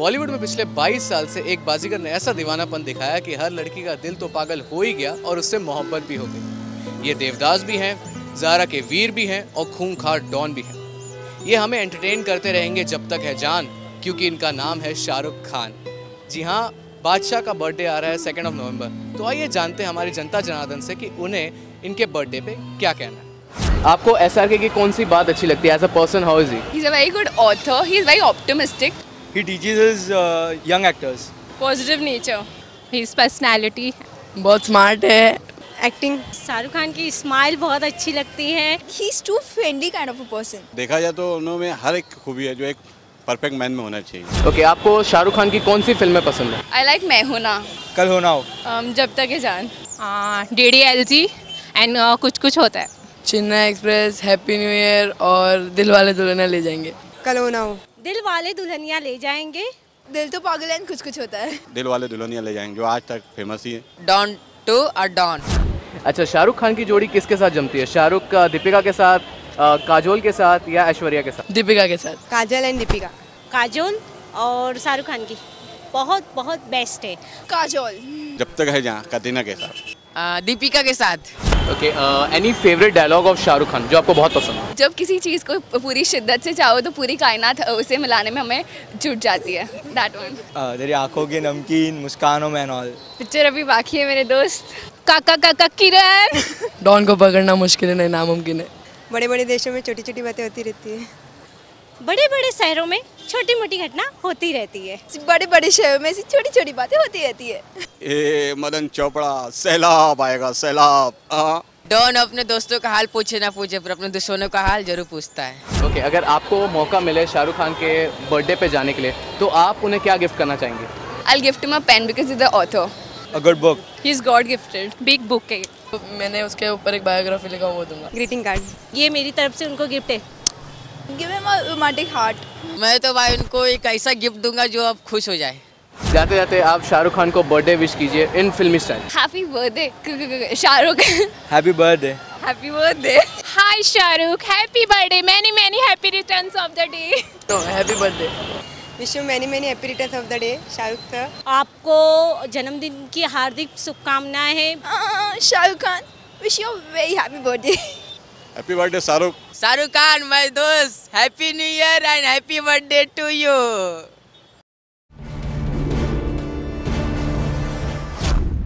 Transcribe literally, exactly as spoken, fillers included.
बॉलीवुड में पिछले बाईस साल से एक बाजीगर ने ऐसा दीवानापन दिखाया कि हर लड़की का दिल तो पागल हो ही गया और उससे मोहब्बत भी हो गई। ये देवदास भी हैं, ज़ारा के वीर भी हैं और खूंखार डॉन भी हैं। ये हमें एंटरटेन करते रहेंगे जब तक है जान, क्योंकि इनका नाम है शाहरुख खान। जी हाँ, बादशाह का बर्थडे आ रहा है सेकेंड ऑफ नवंबर। तो आइए जानते हैं हमारी जनता जनार्दन से कि उन्हें इनके बर्थडे पे क्या कहना है। आपको एस आर के की कौन सी बात अच्छी लगती है? As a person, how is he? He's a very good author. He's very optimistic. He teaches his uh, young actors. Positive nature. His personality. बहुत स्मार्ट है। एक्टिंग। शाहरुख खान की स्माइल बहुत अच्छी लगती है। He is too friendly kind of a person. देखा जाए तो उन्होंने हर एक खूबी है जो एक परफेक्ट मैन में होना चाहिए। ओके okay, आपको शाहरुख खान की कौन सी फिल्में पसंद है? I like मैं हूं ना। कल हो ना हो। um, जब Tak Hai Jaan. D D L J and Kuch Kuch Hota Hai. Chennai express, happy new year और दिल वाले दुल्हनिया ले जाएंगे। कल हो ना हो। दिल वाले दुल्हनिया ले जाएंगे। दिल तो पागल है, कुछ कुछ होता है। दिल वाले दुल्हनिया ले जाएंगे जो आज तक फेमस ही है। डॉन टू और डॉन। अच्छा, शाहरुख खान की जोड़ी किसके साथ जमती है? शाहरुख का दीपिका के साथ, आ, काजोल के साथ या ऐश्वर्या के साथ? दीपिका के साथ। काजल एंड दीपिका। काजोल और शाहरुख खान की बहुत बहुत बेस्ट है। काजोल। जब तक है जहाँ कतरीना के साथ। दीपिका के साथ। Okay, any favourite dialogue of Shahrukh Khan जो आपको बहुत पसंद है? जब किसी चीज़ को पूरी शिद्दत से चाहो तो पूरी कायनात उसे मिलाने में हमें जुट जाती है। That one. तेरी आंखों की नमकीन मुस्कानों में एंड ऑल। पिक्चर अभी बाकी है मेरे दोस्त। काका काका किरण। डॉन को पकड़ना मुश्किल है, नहीं नामुमकिन है। बड़े बड़े देशों में छोटी छोटी बातें होती रहती है। बड़े बड़े शहरों में छोटी मोटी घटना होती रहती है। बड़े बड़े शहरों में छोटी छोटी बातें होती रहती है। ए मदन चोपड़ा, सैलाब आएगा सैलाब। डॉन अपने दोस्तों का हाल पूछे ना पूछे पर अपने दुश्मनों का हाल जरूर पूछता है। ओके okay, अगर आपको मौका मिले शाहरुख खान के बर्थडे पे जाने के लिए तो आप उन्हें क्या गिफ्ट करना चाहेंगे? I'll gift him a pen because he's the author. A good book. He's God gifted. Big book है। मैंने उसके ऊपर एक बायोग्राफी लिखा वो दूंगा। Greeting card. ये मेरी तरफ से उनको गिफ्ट है। Give him a romantic heart. मैं तो भाई उनको एक ऐसा गिफ्ट दूंगा जो अब खुश हो जाए। जाते जाते आप शाहरुख खान को बर्थडे विश कीजिए in filmi style. Happy birthday Shahrukh. Happy birthday. Happy birthday. Hi Shahrukh, happy birthday, many many happy returns of the day. तो happy birthday. Wish you many many happy returns of the day Shahrukh sir. आपको जन्मदिन की हार्दिक शुभकामनाएं हैं। Shahrukh Khan, wish you very happy birthday. Happy birthday Shahrukh. Shahrukh Khan my दोस्त, happy new year and happy birthday to you.